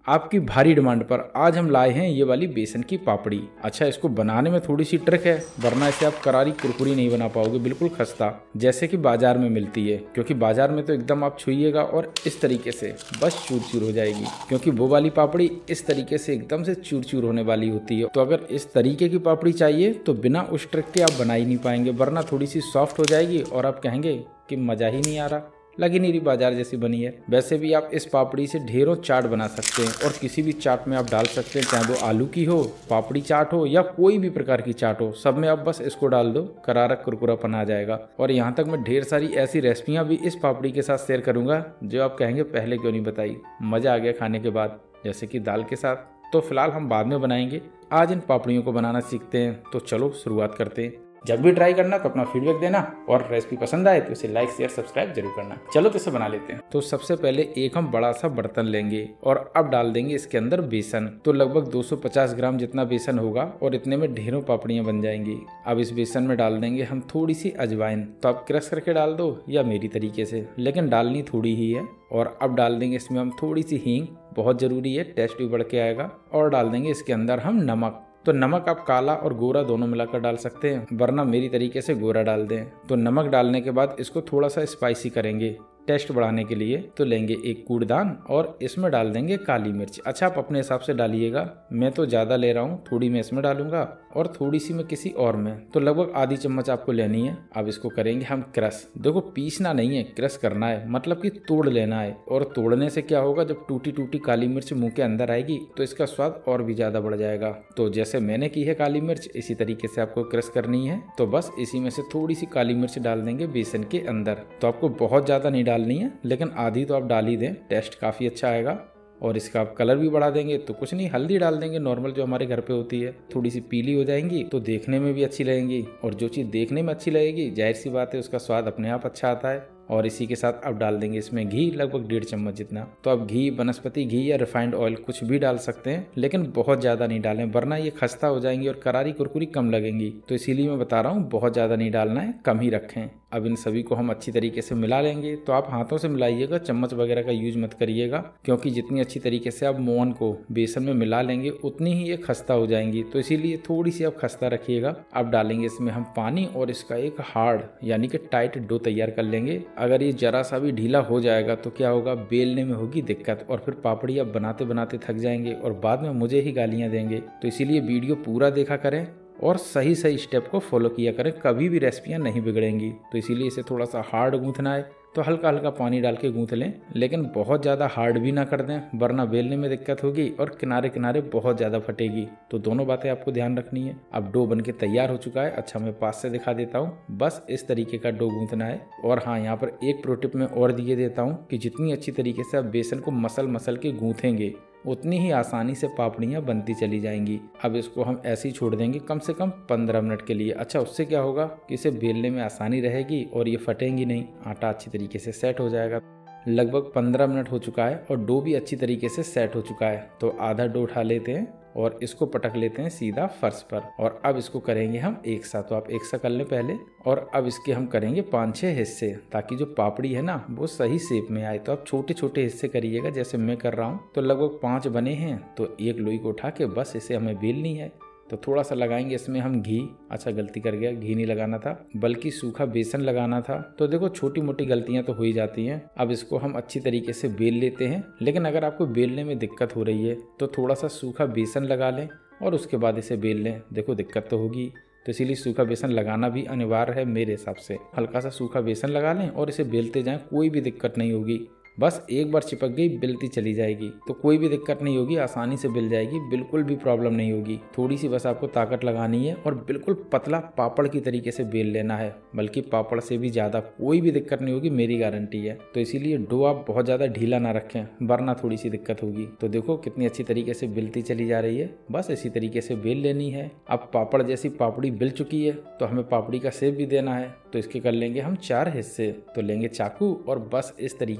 आपकी भारी डिमांड पर आज हम लाए हैं ये वाली बेसन की पापड़ी। अच्छा, इसको बनाने में थोड़ी सी ट्रिक है, वरना इसे आप करारी कुरकुरी नहीं बना पाओगे, बिल्कुल खस्ता जैसे कि बाजार में मिलती है। क्योंकि बाजार में तो एकदम आप छुइएगा और इस तरीके से बस चूर चूर हो जाएगी, क्योंकि वो वाली पापड़ी इस तरीके से एकदम से चूर चूर होने वाली होती है। तो अगर इस तरीके की पापड़ी चाहिए तो बिना उस ट्रिक के आप बना ही नहीं पाएंगे, वरना थोड़ी सी सॉफ्ट हो जाएगी और आप कहेंगे कि मजा ही नहीं आ रहा, लगी नहीं रही बाजार जैसी बनी है। वैसे भी आप इस पापड़ी से ढेरों चाट बना सकते हैं और किसी भी चाट में आप डाल सकते हैं, चाहे वो आलू की हो, पापड़ी चाट हो या कोई भी प्रकार की चाट हो, सब में आप बस इसको डाल दो, करारा कुरकुरापन आ जाएगा। और यहाँ तक मैं ढेर सारी ऐसी रेसिपियाँ भी इस पापड़ी के साथ शेयर करूंगा जो आप कहेंगे पहले क्यों नहीं बताई, मजा आ गया खाने के बाद, जैसे कि दाल के साथ। तो फिलहाल हम बाद में बनाएंगे, आज इन पापड़ियों को बनाना सीखते हैं। तो चलो शुरुआत करते हैं। जब भी ट्राई करना तो अपना फीडबैक देना और रेसिपी पसंद आए तो इसे लाइक शेयर सब्सक्राइब जरूर करना। चलो तो इसे बना लेते हैं। तो सबसे पहले एक हम बड़ा सा बर्तन लेंगे और अब डाल देंगे इसके अंदर बेसन। तो लगभग 250 ग्राम जितना बेसन होगा और इतने में ढेरों पापड़ियां बन जाएंगी। अब इस बेसन में डाल देंगे हम थोड़ी सी अजवाइन, तो आप क्रश करके डाल दो या मेरी तरीके से, लेकिन डालनी थोड़ी ही है। और अब डाल देंगे इसमें हम थोड़ी सी हींग, बहुत जरूरी है, टेस्ट भी बढ़ के आएगा। और डाल देंगे इसके अंदर हम नमक। तो नमक आप काला और गोरा दोनों मिलाकर डाल सकते हैं, वरना मेरी तरीके से गोरा डाल दें। तो नमक डालने के बाद इसको थोड़ा सा स्पाइसी करेंगे टेस्ट बढ़ाने के लिए। तो लेंगे एक कूड़दान और इसमें डाल देंगे काली मिर्च। अच्छा, आप अपने हिसाब से डालिएगा, मैं तो ज़्यादा ले रहा हूँ, थोड़ी मैं इसमें डालूंगा और थोड़ी सी मैं किसी और में। तो लगभग आधी चम्मच आपको लेनी है। अब इसको करेंगे हम क्रश। देखो, पीसना नहीं है, क्रश करना है, मतलब कि तोड़ लेना है। और तोड़ने से क्या होगा, जब टूटी टूटी काली मिर्च मुंह के अंदर आएगी तो इसका स्वाद और भी ज़्यादा बढ़ जाएगा। तो जैसे मैंने की है काली मिर्च, इसी तरीके से आपको क्रश करनी है। तो बस इसी में से थोड़ी सी काली मिर्च डाल देंगे बेसन के अंदर। तो आपको बहुत ज़्यादा नहीं डालनी है, लेकिन आधी तो आप डाल ही दें, टेस्ट काफ़ी अच्छा आएगा। और इसका आप कलर भी बढ़ा देंगे तो कुछ नहीं, हल्दी डाल देंगे नॉर्मल जो हमारे घर पे होती है, थोड़ी सी पीली हो जाएंगी तो देखने में भी अच्छी लगेंगी। और जो चीज़ देखने में अच्छी लगेगी, जाहिर सी बात है उसका स्वाद अपने आप अच्छा आता है। और इसी के साथ अब डाल देंगे इसमें घी, लगभग 1.5 चम्मच जितना। तो अब घी, वनस्पति घी या रिफाइंड ऑयल कुछ भी डाल सकते हैं, लेकिन बहुत ज़्यादा नहीं डालें, वरना ये खस्ता हो जाएंगी और करारी कुरकुरी कम लगेंगी। तो इसीलिए मैं बता रहा हूँ, बहुत ज़्यादा नहीं डालना है, कम ही रखें। अब इन सभी को हम अच्छी तरीके से मिला लेंगे। तो आप हाथों से मिलाइएगा, चम्मच वगैरह का यूज मत करिएगा, क्योंकि जितनी अच्छी तरीके से आप मोहन को बेसन में मिला लेंगे उतनी ही ये खस्ता हो जाएंगी। तो इसीलिए थोड़ी सी आप खस्ता रखिएगा। अब डालेंगे इसमें हम पानी और इसका एक हार्ड यानी कि टाइट डो तैयार कर लेंगे। अगर ये जरा सा भी ढीला हो जाएगा तो क्या होगा, बेलने में होगी दिक्कत और फिर पापड़ी आप बनाते बनाते थक जाएंगे और बाद में मुझे ही गालियां देंगे। तो इसीलिए वीडियो पूरा देखा करें और सही सही स्टेप को फॉलो किया करें, कभी भी रेसिपियां नहीं बिगड़ेंगी। तो इसीलिए इसे थोड़ा सा हार्ड गूंथना है, तो हल्का हल्का पानी डाल के गूंथ लें, लेकिन बहुत ज़्यादा हार्ड भी ना कर दें, वरना बेलने में दिक्कत होगी और किनारे किनारे बहुत ज़्यादा फटेगी। तो दोनों बातें आपको ध्यान रखनी है। अब डो बनके तैयार हो चुका है। अच्छा, मैं पास से दिखा देता हूँ, बस इस तरीके का डो गूंथना है। और हाँ, यहाँ पर एक प्रो टिप मैं और दिए देता हूँ कि जितनी अच्छी तरीके से आप बेसन को मसल मसल के गूंथेंगे उतनी ही आसानी से पापड़ियाँ बनती चली जाएंगी। अब इसको हम ऐसे ही छोड़ देंगे कम से कम 15 मिनट के लिए। अच्छा, उससे क्या होगा कि इसे बेलने में आसानी रहेगी और ये फटेंगी नहीं, आटा अच्छी तरीके से सेट हो जाएगा। लगभग 15 मिनट हो चुका है और डो भी अच्छी तरीके से सेट हो चुका है। तो आधा डो उठा लेते हैं और इसको पटक लेते हैं सीधा फर्श पर। और अब इसको करेंगे हम एक साथ, तो आप एक साथ कर लें पहले। और अब इसके हम करेंगे 5-6 हिस्से, ताकि जो पापड़ी है ना वो सही शेप में आए। तो आप छोटे छोटे हिस्से करिएगा, जैसे मैं कर रहा हूँ। तो लगभग 5 बने हैं, तो एक लोई को उठा के बस इसे हमें बेलनी है। तो थोड़ा सा लगाएंगे इसमें हम घी। अच्छा, गलती कर गया, घी नहीं लगाना था बल्कि सूखा बेसन लगाना था। तो देखो, छोटी मोटी गलतियां तो हो ही जाती हैं। अब इसको हम अच्छी तरीके से बेल लेते हैं, लेकिन अगर आपको बेलने में दिक्कत हो रही है तो थोड़ा सा सूखा बेसन लगा लें और उसके बाद इसे बेल लें। देखो, दिक्कत तो होगी, तो इसीलिए सूखा बेसन लगाना भी अनिवार्य है मेरे हिसाब से। हल्का सा सूखा बेसन लगा लें और इसे बेलते जाएं, कोई भी दिक्कत नहीं होगी। बस एक बार चिपक गई, बेलती चली जाएगी, तो कोई भी दिक्कत नहीं होगी, आसानी से बेल जाएगी, बिल्कुल भी प्रॉब्लम नहीं होगी। थोड़ी सी बस आपको ताकत लगानी है और बिल्कुल पतला पापड़ की तरीके से बेल लेना है, बल्कि पापड़ से भी ज़्यादा, कोई भी दिक्कत नहीं होगी, मेरी गारंटी है। तो इसीलिए डो आप बहुत ज़्यादा ढीला ना रखें, वरना थोड़ी सी दिक्कत होगी। तो देखो कितनी अच्छी तरीके से बेलती चली जा रही है, बस इसी तरीके से बेल लेनी है। अब पापड़ जैसी पापड़ी बिल चुकी है, तो हमें पापड़ी का शेप भी देना है। तो इसके कर लेंगे हम 4 हिस्से। तो लेंगे चाकू और बस इस तरीके से काट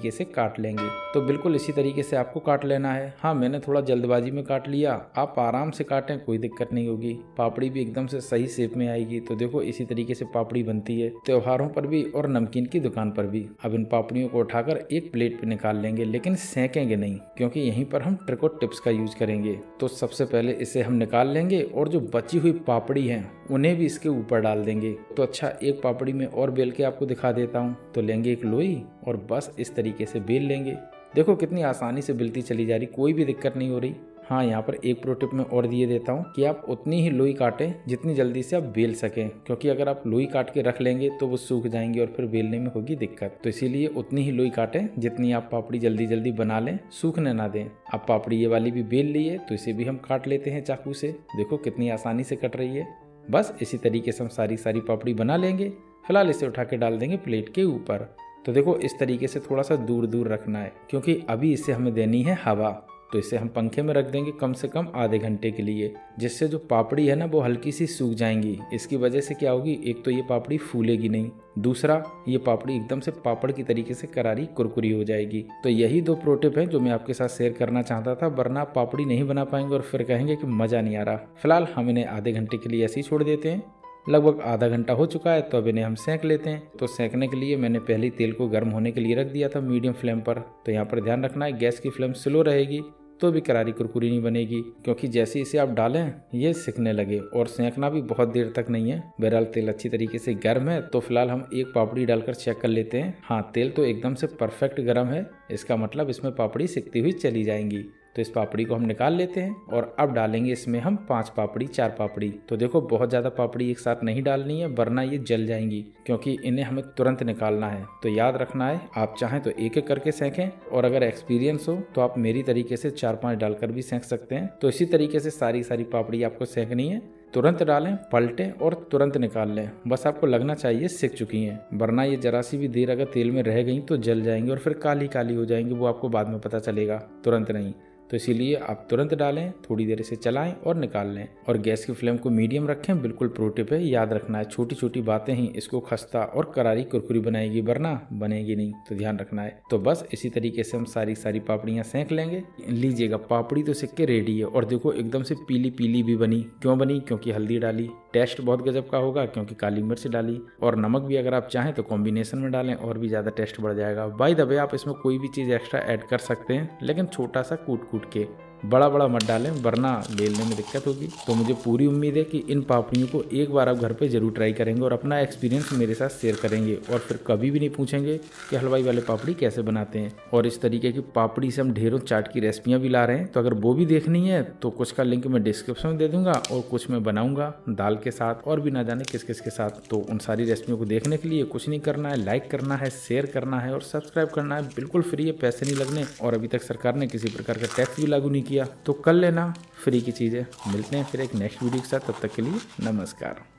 काट लेंगे। तो बिल्कुल इसी तरीके से आपको काट लेना है। हाँ, मैंने थोड़ा जल्दबाजी में काट लिया, आप आराम से काटें, कोई दिक्कत नहीं होगी, पापड़ी भी एकदम से सही शेप में आएगी। तो देखो इसी तरीके से पापड़ी बनती है त्योहारों पर भी और नमकीन की दुकान पर भी। अब इन पापड़ियों को उठाकर एक प्लेट पे निकाल लेंगे, लेकिन सेकेंगे नहीं, क्योंकि यहीं पर हम ट्रिक और टिप्स का यूज करेंगे। तो सबसे पहले इसे हम निकाल लेंगे और जो बची हुई पापड़ी है उन्हें भी इसके ऊपर डाल देंगे। तो अच्छा, एक पापड़ी में और बेल के आपको दिखा देता हूँ। तो लेंगे एक लोई और बस इस तरीके से बेल लेंगे। देखो कितनी आसानी से बिलती चली जा रही, कोई भी दिक्कत नहीं हो रही। हाँ, यहाँ पर एक प्रो टिप मैं और दिए देता हूँ कि आप उतनी ही लोई काटें जितनी जल्दी से आप बेल सकें, क्योंकि अगर आप लोई काट के रख लेंगे तो वो सूख जाएंगी और फिर बेलने में होगी दिक्कत। तो इसीलिए उतनी ही लोई काटें जितनी आप पापड़ी जल्दी जल्दी बना लें, सूखने ना दें। आप पापड़ी ये वाली भी बेल ली है, तो इसे भी हम काट लेते हैं चाकू से। देखो कितनी आसानी से कट रही है। बस इसी तरीके से हम सारी पापड़ी बना लेंगे। फिलहाल इसे उठा के डाल देंगे प्लेट के ऊपर। तो देखो इस तरीके से थोड़ा सा दूर दूर रखना है, क्योंकि अभी इसे हमें देनी है हवा। तो इसे हम पंखे में रख देंगे कम से कम आधे घंटे के लिए, जिससे जो पापड़ी है ना वो हल्की सी सूख जाएंगी। इसकी वजह से क्या होगी, एक तो ये पापड़ी फूलेगी नहीं, दूसरा ये पापड़ी एकदम से पापड़ की तरीके से करारी कुरकुरी हो जाएगी। तो यही दो प्रो टिप है जो मैं आपके साथ शेयर करना चाहता था, वरना आप पापड़ी नहीं बना पाएंगे और फिर कहेंगे कि मजा नहीं आ रहा। फिलहाल हम इन्हें आधे घंटे के लिए ऐसे ही छोड़ देते हैं। लगभग आधा घंटा हो चुका है, तो अब इन्हें हम सेंक लेते हैं। तो सेंकने के लिए मैंने पहले तेल को गर्म होने के लिए रख दिया था मीडियम फ्लेम पर। तो यहाँ पर ध्यान रखना है गैस की फ्लेम स्लो रहेगी तो भी करारी कुरकुरी नहीं बनेगी, क्योंकि जैसे इसे आप डालें ये सिकने लगे। और सेंकना भी बहुत देर तक नहीं है। बहरहाल तेल अच्छी तरीके से गर्म है, तो फिलहाल हम एक पापड़ी डालकर चेक कर लेते हैं। हाँ, तेल तो एकदम से परफेक्ट गर्म है, इसका मतलब इसमें पापड़ी सिकती हुई चली जाएंगी। तो इस पापड़ी को हम निकाल लेते हैं और अब डालेंगे इसमें हम 5 पापड़ी 4 पापड़ी। तो देखो बहुत ज़्यादा पापड़ी एक साथ नहीं डालनी है, वरना ये जल जाएंगी, क्योंकि इन्हें हमें तुरंत निकालना है। तो याद रखना है, आप चाहें तो एक एक करके सेंकें, और अगर एक्सपीरियंस हो तो आप मेरी तरीके से 4-5 डालकर भी सेंक सकते हैं। तो इसी तरीके से सारी पापड़ी आपको सेंकनी है। तुरंत डालें, पलटें और तुरंत निकाल लें। बस आपको लगना चाहिए सिक चुकी हैं, वरना ये जरा सी भी देर अगर तेल में रह गई तो जल जाएंगी और फिर काली काली हो जाएंगी, वो आपको बाद में पता चलेगा, तुरंत नहीं। तो इसीलिए आप तुरंत डालें, थोड़ी देर से चलाएं और निकाल लें। और गैस की फ्लेम को मीडियम रखें, बिल्कुल प्रो टिप है, याद रखना है। छोटी छोटी बातें ही इसको खस्ता और करारी कुरकुरी बनाएगी, वरना बनेगी नहीं, तो ध्यान रखना है। तो बस इसी तरीके से हम सारी पापड़ियाँ सेंक लेंगे। लीजिएगा, पापड़ी तो सिक के रेडी है। और देखो एकदम से पीली पीली भी बनी। क्यों बनी? क्योंकि हल्दी डाली। टेस्ट बहुत गजब का होगा, क्योंकि काली मिर्च डाली। और नमक भी अगर आप चाहें तो कॉम्बिनेशन में डालें और भी ज़्यादा टेस्ट बढ़ जाएगा। बाय द वे, आप इसमें कोई भी चीज़ एक्स्ट्रा ऐड कर सकते हैं, लेकिन छोटा सा कूट के, बड़ा मत डालें, वरना बेलने में दिक्कत होगी। तो मुझे पूरी उम्मीद है कि इन पापड़ियों को एक बार आप घर पे जरूर ट्राई करेंगे और अपना एक्सपीरियंस मेरे साथ शेयर करेंगे, और फिर कभी भी नहीं पूछेंगे कि हलवाई वाले पापड़ी कैसे बनाते हैं। और इस तरीके की पापड़ी से हम ढेरों चाट की रेसिपियाँ भी ला रहे हैं, तो अगर वो भी देखनी है तो कुछ का लिंक मैं डिस्क्रिप्शन में दे दूंगा, और कुछ मैं बनाऊंगा दाल के साथ और भी ना जाने किस किस के साथ। तो उन सारी रेसिपियों को देखने के लिए कुछ नहीं करना है, लाइक करना है, शेयर करना है और सब्सक्राइब करना है। बिल्कुल फ्री है, पैसे नहीं लगने, और अभी तक सरकार ने किसी प्रकार का टैक्स भी लागू नहीं किया। तो कर लेना, फ्री की चीज़ें। मिलते हैं फिर एक नेक्स्ट वीडियो के साथ, तब तक के लिए नमस्कार।